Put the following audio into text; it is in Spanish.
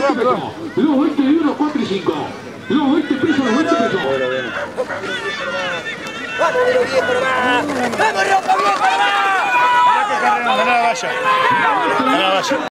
perdón. Los 21, 4 y 5. Los 20 pesos, los 20 pesos. ¡Vamos, viejo, nomás! ¡Vamos, Rojo, viejo, nomás! Ganá la valla.